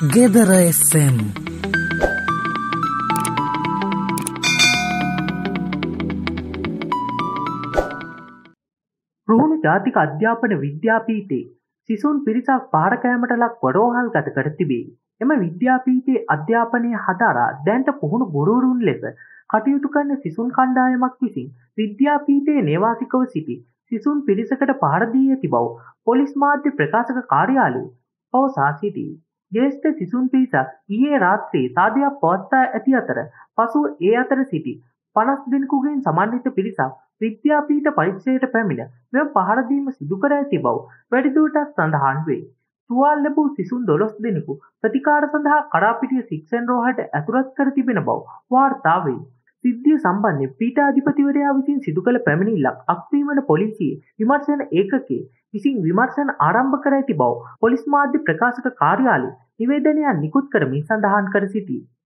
ගෙදර FM රුහුණු ජාතික අධ්‍යාපන විද්‍යාපීඨයේ සිසුන් පිරිසක් පාඩකෑමට ලක් වඩෝහල්ගත කර තිබේ. එම විද්‍යාපීඨයේ අධ්‍යාපනය හදාරා දැනට පුහුණු ගුරුවරුන් ලෙස කටයුතු කරන සිසුන් කණ්ඩායමක් විසින් විද්‍යාපීඨයේ නේවාසිකව සිටි සිසුන් පිරිසකට පහර දී ඇති බව පොලිස් මාධ්‍ය ප්‍රකාශක කාර්යාලය පවසා සිටී. ජ්‍යෙෂ්ඨ සිසුන් පිරිසක් ඊයේ රාත්‍රියේ සාදයක් පවත්වා ඇති අතර පසුව ඒ අතර සිටි 50 දෙනෙකුගෙන් සමන්විත පිරිසක් විද්‍යාපීඨ පරිසරයට පැමිණ මෙම පහර දීම සිදු කර ඇති බව වැඩිදුරටත් සඳහන් වේ. තුවාල ලැබූ සිසුන් 12 දෙනෙකු ප්‍රතිකාර සඳහා කඩාපිටිය සික්සන් රෝහලට ඇතුළත් කර තිබෙන බව වාර්තා වේ. සිද්ධිය සම්බන්ධයෙන් පීඨාධිපතිවරයා විසින් සිදු කළ පැමිණිල්ලක් අක්වීමන පොලිසියේ විමර්ශන ඒකකයේ විසින් විමර්ශන ආරම්භ කර ඇති බව පොලිස් මාධ්‍ය ප්‍රකාශක කාර්යාලය නිවේදනයක් නිකුත් කරමින් සඳහන් කර සිටී.